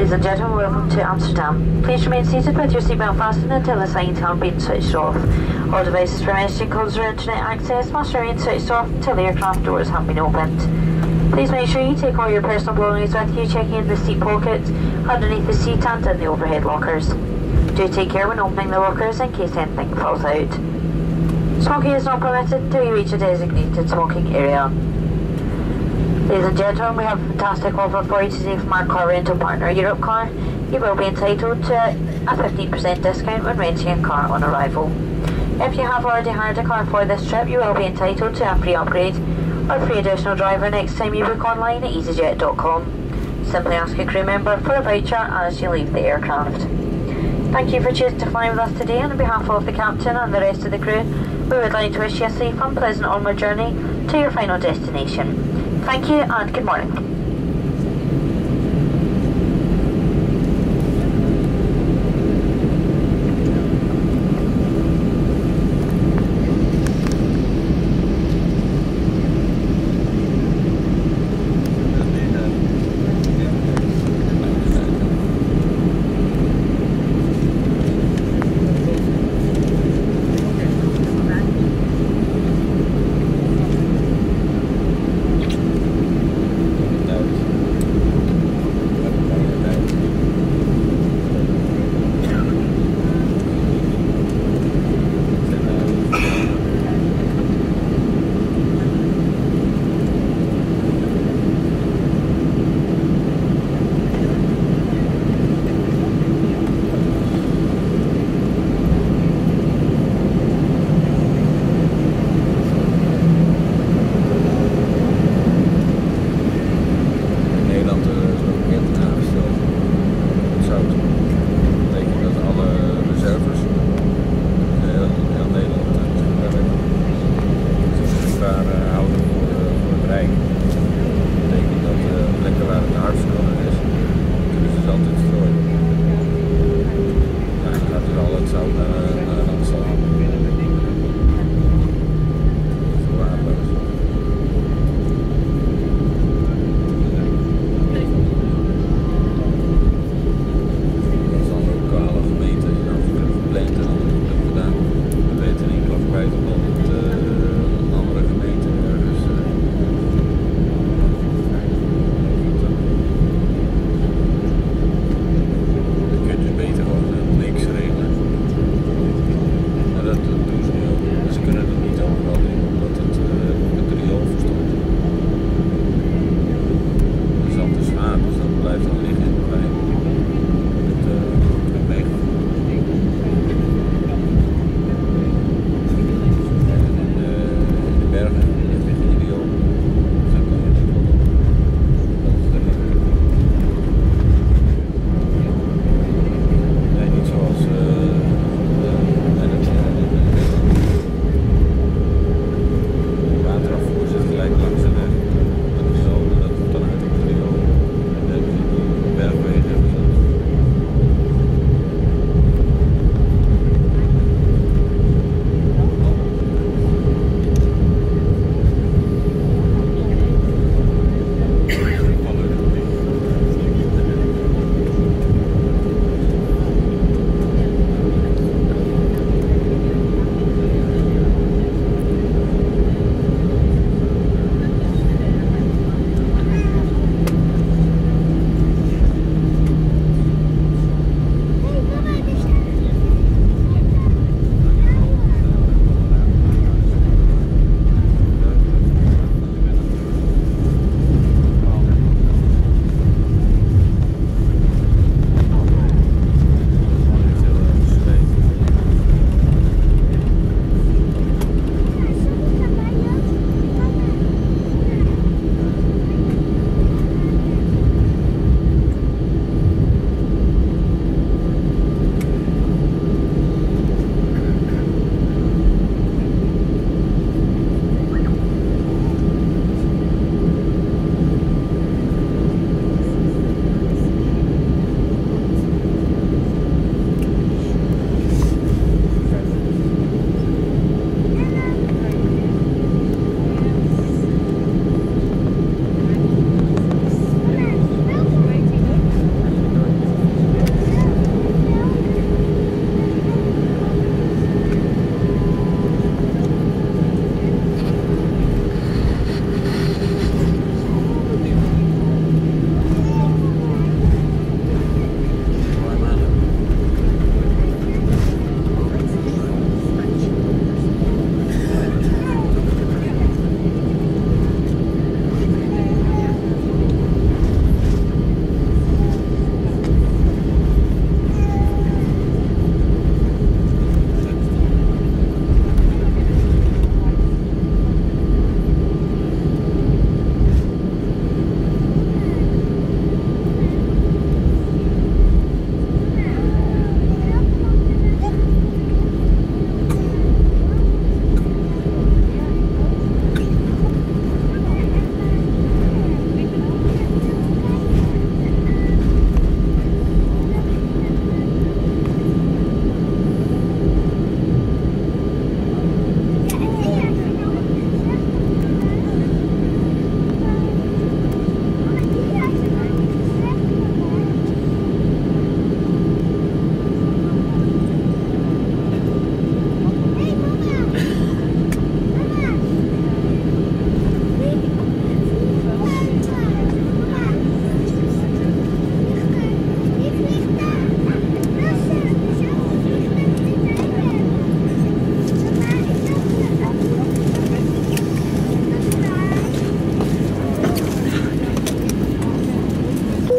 Ladies and gentlemen, welcome to Amsterdam. Please remain seated with your seatbelt fastened until the signs have been switched off. All devices for messaging codes or internet access must remain switched off until the aircraft doors have been opened. Please make sure you take all your personal belongings with you, checking in the seat pockets, underneath the seat and in the overhead lockers. Do take care when opening the lockers in case anything falls out. Smoking is not permitted until you reach a designated smoking area. Ladies and gentlemen, we have a fantastic offer for you today from our car rental partner Europe Car. You will be entitled to a 15% discount when renting a car on arrival. If you have already hired a car for this trip, you will be entitled to a free upgrade or free additional driver next time you book online at easyjet.com. Simply ask a crew member for a voucher as you leave the aircraft. Thank you for choosing to fly with us today, and on behalf of the captain and the rest of the crew, we would like to wish you a safe and pleasant onward journey to your final destination. Thank you and good morning.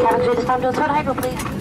Cabin crew, this time don't turn hydro, please.